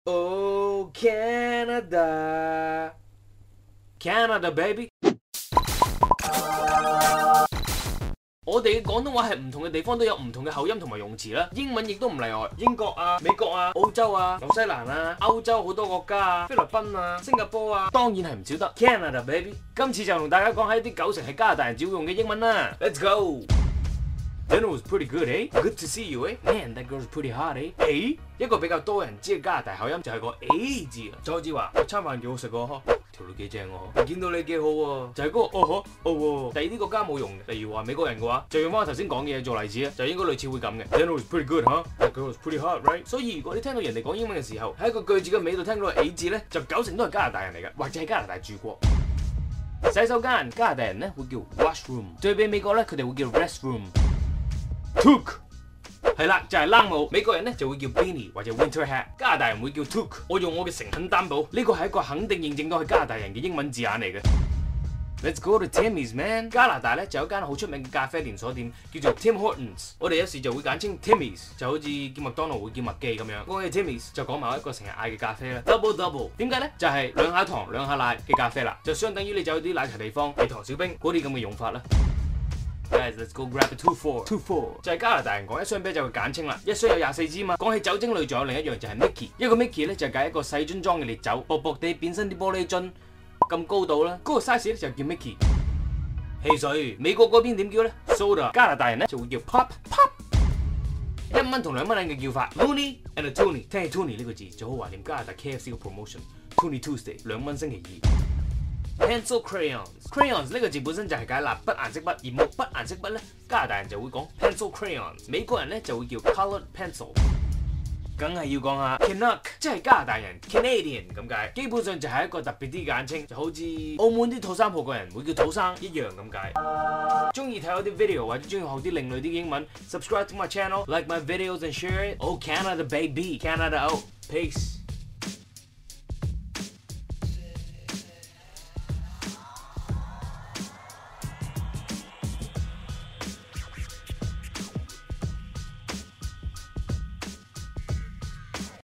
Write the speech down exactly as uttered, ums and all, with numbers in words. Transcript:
Oh Canada, Canada baby。我哋嘅廣東話係唔同嘅地方都有唔同嘅口音同埋用詞啦，英文亦都唔例外。英國啊、美國啊、澳洲啊、紐西蘭啊、歐洲好多國家啊、菲律賓啊、新加坡啊，當然係唔少得 Canada baby。今次就同大家講下一啲九成係加拿大人只會用嘅英文啦。Let's go。Dinner was pretty good, eh? Good to see you, eh? Man, that girl's pretty hot, eh? 誒，一個比較多人知嘅加拿大口音就係個 A 字啦。再好似話餐飯幾好食喎，呵，條女幾正喎，見到你幾好喎，就係嗰個哦呵哦喎。第二啲國家冇用嘅，例如話美國人嘅話，就用翻我頭先講嘅嘢做例子啊，就應該類似會咁嘅。Dinner was pretty good, huh? That girl was pretty hot, right? 所以如果你聽到人哋講英文嘅時候，喺一個句子嘅尾度聽到個 A 字咧，就九成都係加拿大人嚟嘅，或者係加拿大住過。洗手間加拿大人咧會叫 washroom， 對比美國咧佢哋會叫 restroom。Toque 係啦，就係冷帽。美國人咧就會叫 beanie 或者 winter hat， 加拿大人會叫 toque。我用我嘅誠懇擔保，呢個係一個肯定認證到係加拿大人嘅英文字眼嚟嘅。Let's go to Timmy's man。加拿大咧就有一間好出名嘅咖啡連鎖店叫做 Tim Hortons， 我哋有時就會簡稱 Timmy's， 就好似叫麥當勞會叫麥記咁樣。講起 Timmy's 就講埋一個成日嗌嘅咖啡啦 ，double double。點解咧？就係、是、兩下糖兩下奶嘅咖啡啦，就相等於你走去啲奶茶地方係糖少冰嗰啲咁嘅用法啦。Guys, let's go grab a two four two four 就係加拿大人講一箱啤酒嘅簡稱啦，一箱有廿四支嘛。講起酒精類，仲有另一樣就係 Mickey， 一個 Mickey 咧就解一個細樽裝嘅烈酒，薄薄地變身啲玻璃樽咁高度啦，嗰、那個 size 咧就叫 Mickey。汽水，美國嗰邊點叫咧 ？Soda， 加拿大人咧就會叫 Pop Pop。一蚊同兩蚊銀嘅叫法 ，Loonie and a Toonie。聽起 Toonie 呢個字就好懷念加拿大 K F C 嘅 promotion，Toonie Tuesday 兩蚊星期二。Pencil crayons，crayons 呢個字本身就係解蠟筆顏色筆，而木筆顏色筆咧，加拿大人就會講 pencil crayons， 美國人咧就會叫 coloured pencil。梗係要講下 Canuck， 即係加拿大人 Canadian 咁解，基本上就係一個特別啲嘅簡稱，就好似澳門啲土生葡國人會叫土生一樣咁解。中意睇我啲 video 或者中意學啲另類啲英文 ，subscribe to my channel，like my videos and share it。Oh Canada baby，Canada out，peace。